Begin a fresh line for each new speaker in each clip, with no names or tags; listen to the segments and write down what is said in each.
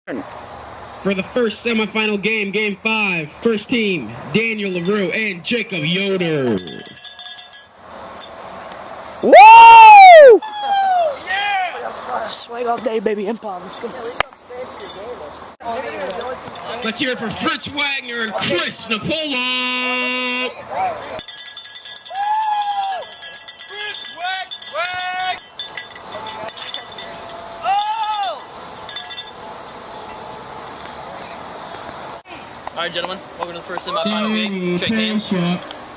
For the first semifinal game, Game 5, first team, Daniel Larew and Jacob Yoder.
Woo! Yeah! Swag all day, baby. Empire.
Let's hear it for Fritz Wagner and Chris Nepola.
All right, gentlemen, welcome to the first semifinal game. Shake hands. All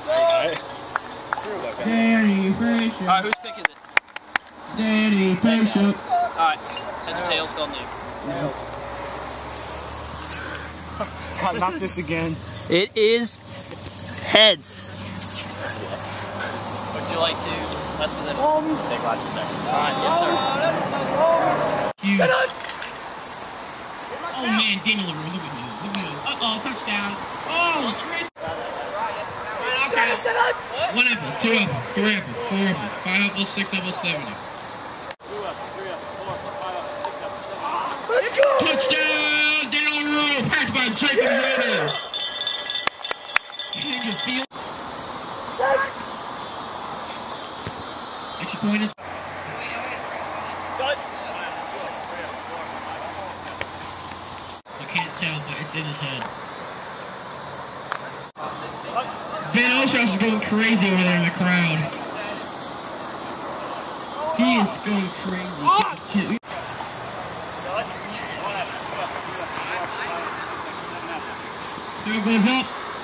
right, whose pick is it?
Danny Patient.
All right, heads or tails, call name.
Not this again.
It is heads. Would you like to last position? Take last position. All right, yes, sir.
Oh man, Daniel Larew, look at you. Uh-oh, touchdown. Oh, Chris. Okay. 1 apple, 2 apple, 3 apple, 4 apple, 5 apple, 6 apple, 7 apple. Let's go! Touchdown! Daniel Larew, passed by Jacob Yoder. Can you feel? Extra point is. Can't tell, but it's in his head. Van Oshos is going crazy over there in the crowd. He is going crazy. Throw goes up.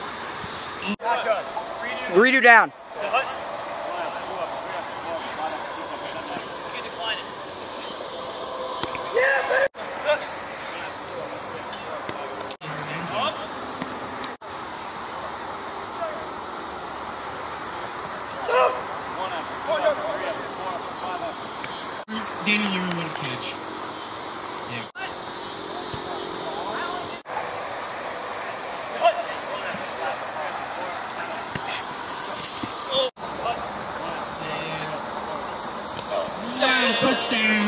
Redo down.
Daniel Larew, what a catch. Yeah. Touchdown.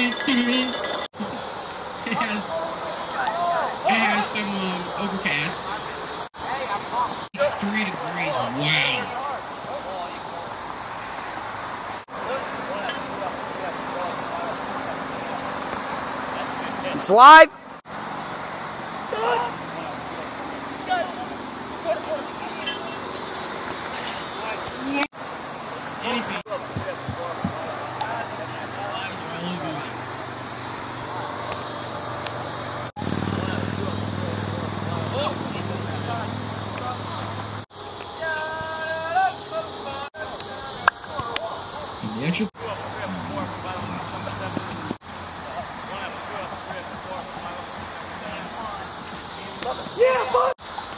It has some overcast. It's 3 degrees. Wow.
It's live. Yeah, bud.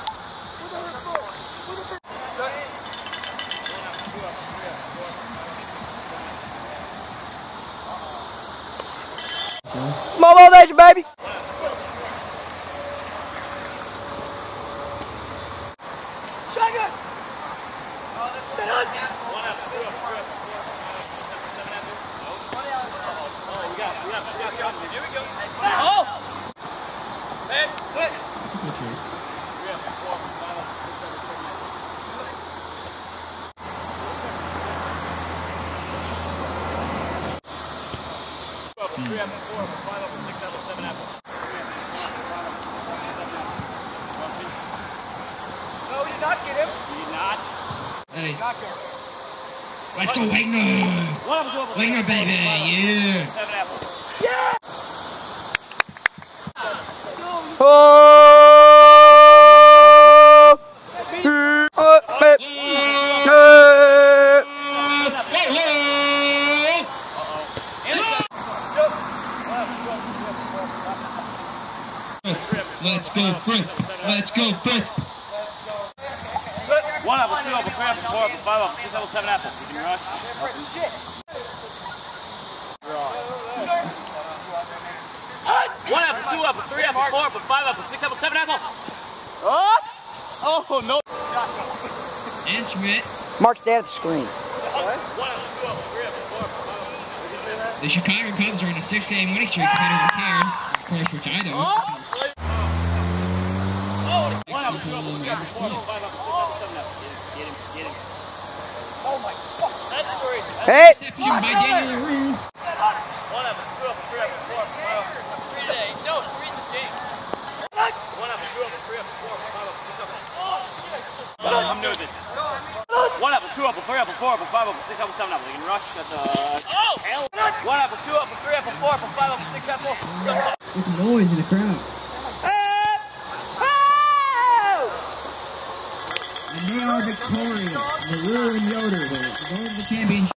Small ball nation, baby. Shotgun. Set up.
Here we go. Oh! Hey, quick.
No, you did not get him.
You did not.
Hey. Let's go, Wagner. Wagner, baby. Yeah.
7 apples.
Yeah. Oh.
Let's go, Fritz. Let's go, Fritz.
1 apple, 2 apple, 3 apple, 4 apple, 5 apple, 6 apple, 7 apple. You can rush. 1 apple, 2 apple, 3 apple, 4 apple, 5 apple, 6 apple, 7 apple. Oh! Oh no!
And Schmidt.
Mark, stay at the screen.
1 apple, 2 apple, 3 apple, 4 apple, 5 apple.
The Chicago Cubs are in a 6-game winning streak, if anyone cares. Of course, which I don't.
One up, 2 up, 3 up, 4 up, 5 up, 6 up, 7 up. Get him. Oh my fuck. That's crazy.
Hey!
Reception by Daniel Larew.
1 up, 2 up, 3 up, 4 up, 5 up. 3 today. No, 3 in this game. 1 up, 2 up, 3 up, 4 up, 5 up, 6 up. Oh, shit. I'm new at this. 1 up, 2 up, 3 up, 4 up, 5 up, 6 up, 7 up. They can rush. That's Sehl. 1 up, 2 up, 3 up, 4 up, 5 up, 6 up.
There's noise in the crowd. And they are victorious. Larew and Yoder, the championship.